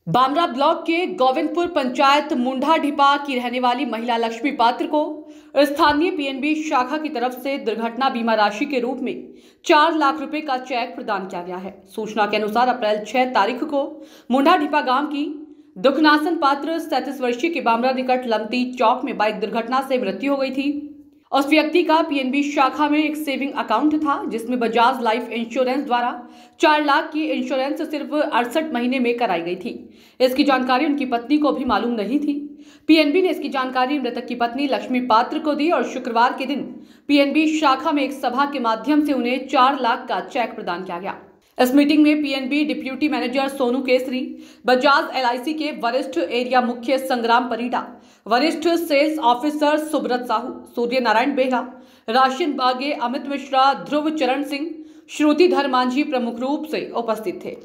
Bamra block के गोविंदपुर पंचायत मुंडा ढिपा की रहने वाली महिला लक्ष्मी पात्र को स्थानीय पीएनबी शाखा की तरफ से दुर्घटना बीमा राशि के रूप में 4 लाख रुपए का चेक प्रदान किया गया है। सूचना के अनुसार अप्रैल 6 तारीख को मुंडा ढिपा गांव की दुखनासन पात्र 37 वर्षीय के बामरा निकट लमती चौक में बाइक दुर्घटना से मृत्यु हो गई थी। उस व्यक्ति का पीएनबी शाखा में एक सेविंग अकाउंट था जिसमें बजाज लाइफ इंश्योरेंस द्वारा 4 लाख की इंश्योरेंस सिर्फ 68 महीने में कराई गई थी। इसकी जानकारी उनकी पत्नी को भी मालूम नहीं थी। पीएनबी ने इसकी जानकारी मृतक की पत्नी लक्ष्मी पात्र को दी और शुक्रवार के दिन पीएनबी शाखा में एक सभा के माध्यम से उन्हें 4 लाख का चेक प्रदान किया गया। इस मीटिंग में PNB deputy manager Sonu Kesari, Bajaj LIC के वरिष्ठ एरिया मुख्य संग्राम परिडा, वरिष्ठ सेल्स ऑफिसर सुब्रत साहू, सूर्य नारायण बेहरा, राशिन बागे, अमित मिश्रा, ध्रुव चरण सिंह, श्रुतिधर मांझी प्रमुख रूप से उपस्थित थे।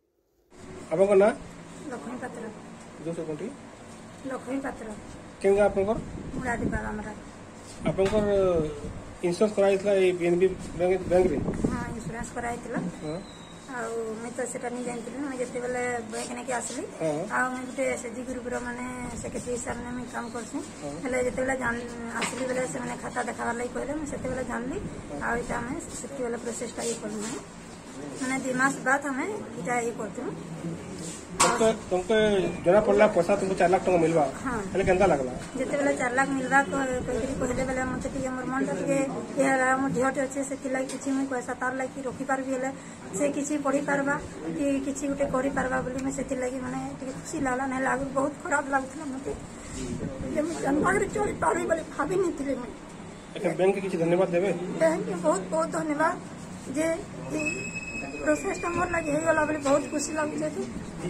इंश्योरेंस कराइतला ए पीएनबी बैंक रे हां इंश्योरेंस कराइतला आ मैं तो सेटा नहीं जानती मैं जते बेले बैंक ने के आसली आ मैं गुटे एसडी ग्रुप रो माने सेक्रेटरी सर ने मैं काम करछी हले जते बेले जान आसली बेले से माने खाता देखावा लई कहले मैं सेते बेले जानली आ इटा मैं सेते बेले प्रोसेस का ये करनु माने 2 मास बाद हमें इटा ये करतु तुमको जरा पड़ला पैसा तुमको 4 लाख टका मिलवा हले केंदा लागला जते बेले 4 लाख मिलवा कहले बेले मते टी हमर मन के यार हम ढियोटे अछि सेति लाग किछि मैं पैसा तार लाग की रोकी पारबी हले से किछि पढ़ी पारबा कि किछि गुटे करि पारबा बोली मैं सेति लागी माने टी खुशी लागला नै लागु बहुत खराब लागथला मते जे मैं जनमाग रे चोरी पारबी बोली भाबी नै थिले मैं एक बैंक के किछि धन्यवाद देबे बैंक के बहुत बहुत धन्यवाद जे प्रोसेस तो मोर लगे हेगला बोली बहुत खुशी लागु छै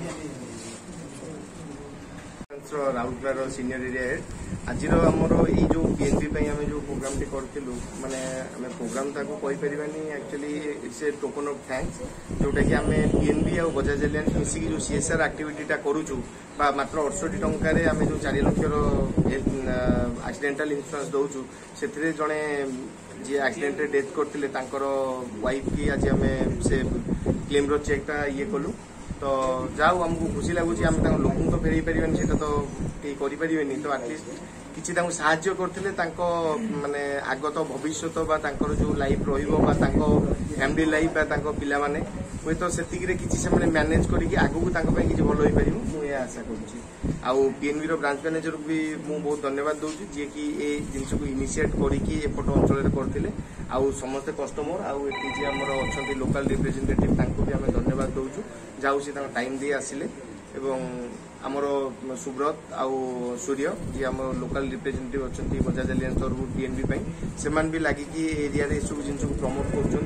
राउरकेला सीनियर एरिया हेड आज आमर ये जो पीएनबी पे आम जो प्रोग्राम टी करूँ माने आम प्रोग्राम ताको कहि परिबानी actually it's a token of thanks जोटा कि आम पीएनबी और बजाज एलियंस मिसिकी जो सीएसआर एक्टिविटीटा करूँ मात्र 68 टंकार आम जो 4 लाख एक्सीडेंटल इंश्योरेंस दौचु से जड़े जी एक्सीडेंट डेथ करते वाइफ की आज आम से क्लेम रो चेकटा ये कलु तो जाऊ आमको खुशी लगुच आम लोक तो फेर पारे से तो करें तो आटलिस्ट किसी साहाय्य करते माने आगत भविष्य जो लाइफ फैमिली लाइफ पिला माने हुए तो से मैनेज करके आगू किसी भल हो पार मुझे आशा करूँ पीएनबी ब्रांच मैनेजर को भी मुझे बहुत धन्यवाद दूसरी जी कि ये जिनस को इनिशिएट करके एपट अंचल करते आउ समस्ते कस्टमर आउ ये आमर अच्छा लोकल रिप्रेजेंटेटिव भी आम धन्यवाद दूचु जाऊ सी टाइम दे आसिले एवं आमर सुब्रत आउ सूर्य जी आम लोकल रिप्रेजेंटेटिव अच्छा बजाज एलियंस तरफ पीएनबी से भी लगिकी एरिया रे सब जिन को प्रमोट कर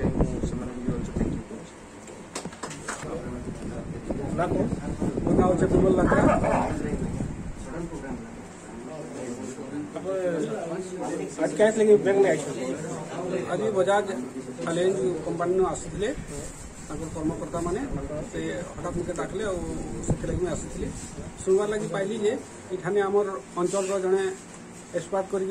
आज कैसे लगे बैंक में आज बजाज एलियंस कंपनी आसते कर्मकर्ता मैंने हठात मुझे डाकले और आसी शुणवार लगी पाइली जे इठाने आमर अंचल जड़े एक्सपार्ट कर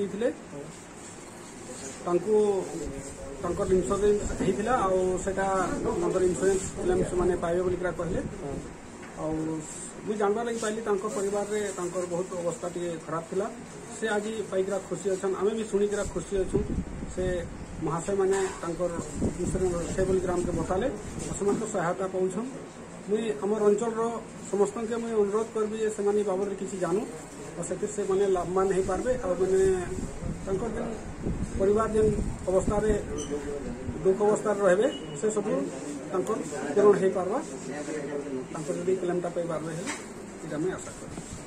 इन्शुरेंस होता और इन्शुरेंस क्लेम से पाइबे बोल कहले मुझे जानवर लगी पाइली परिवार में बहुत अवस्था टे खराब थिला से आज पाइकरा खुशी अच्छा आम भी शुणिकरा खुशी अच्छु से महाशय मैंने इन्शुरेंस से बोल आमके बताले समस्त सहायता पाऊन मुई आमर अंचल समस्त के मुझे अनुरोध करी से बाबद किसी जानू और से मैंने लाभवान हो पारे और मैंने परिवार जेन अवस्था दुख अवस्था रे से सब पूरण हो पार्बा क्लेमटा पाई पार्बे ये आशा करूँ।